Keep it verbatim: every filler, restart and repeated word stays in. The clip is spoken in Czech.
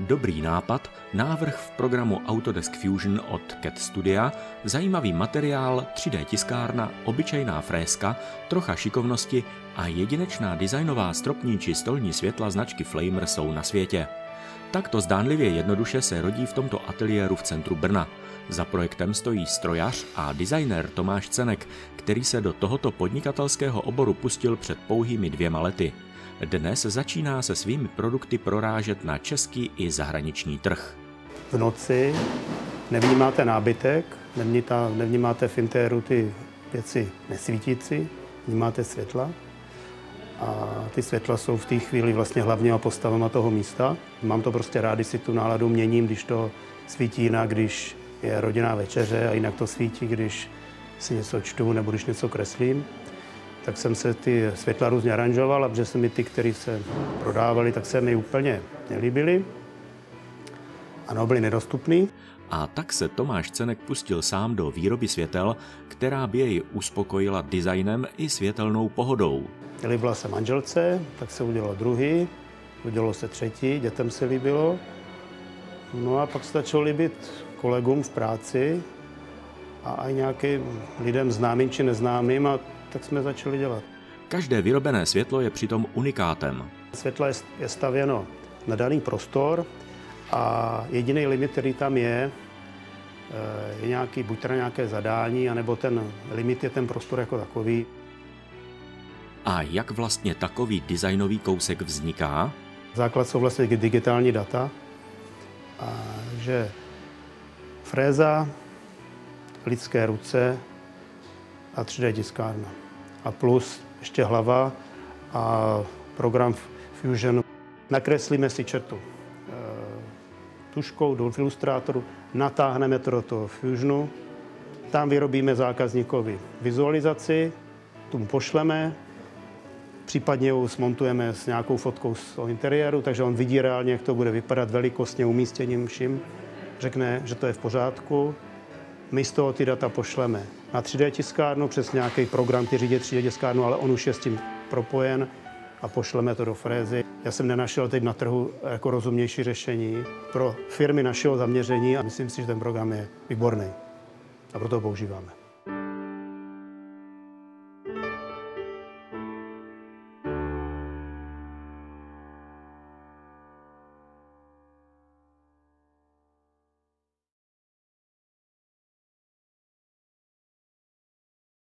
Dobrý nápad, návrh v programu Autodesk Fusion od C A D Studia, zajímavý materiál, tři dé tiskárna, obyčejná frézka, trocha šikovnosti a jedinečná designová stropní či stolní světla značky Flamer jsou na světě. Takto zdánlivě jednoduše se rodí v tomto ateliéru v centru Brna. Za projektem stojí strojař a designér Tomáš Cenek, který se do tohoto podnikatelského oboru pustil před pouhými dvěma lety. Dnes začíná se svými produkty prorážet na český i zahraniční trh. V noci nevnímáte nábytek, nevnímáte v interiéru ty věci nesvítící, vnímáte světla. A ty světla jsou v té chvíli vlastně hlavníma postavama toho místa. Mám to prostě rád, když si tu náladu měním, když to svítí jinak, když je rodinná večeře a jinak to svítí, když si něco čtu nebo když něco kreslím. Tak jsem se ty světla různě aranžoval a protože se mi ty, které se prodávali, tak se mi úplně nelíbily. Ano, byly nedostupný. A tak se Tomáš Cenek pustil sám do výroby světel, která by jej uspokojila designem i světelnou pohodou. Líbila se manželce, tak se udělalo druhý, udělalo se třetí, dětem se líbilo. No a pak se začalo líbit kolegům v práci a i nějakým lidem známým či neznámým, a tak jsme začali dělat. Každé vyrobené světlo je přitom unikátem. Světlo je stavěno na daný prostor a jediný limit, který tam je, je nějaký, buď teda nějaké zadání, anebo ten limit je ten prostor jako takový. A jak vlastně takový designový kousek vzniká? Základ jsou vlastně digitální data, a že fréza, lidské ruce a tři dé tiskárna. A plus ještě hlava a program Fusion. Nakreslíme si čertu tuškou do ilustrátoru, natáhneme to do toho Fusionu, tam vyrobíme zákazníkovi vizualizaci, tu mu pošleme, případně ji smontujeme s nějakou fotkou z toho interiéru, takže on vidí reálně, jak to bude vypadat velikostně, umístěním vším. Řekne, že to je v pořádku. My z toho ty data pošleme na tři dé tiskárnu přes nějaký program, který řídí tři dé tiskárnu, ale on už je s tím propojen a pošleme to do frézy. Já jsem nenašel teď na trhu jako rozumnější řešení pro firmy našeho zaměření a myslím si, že ten program je výborný a proto ho používáme.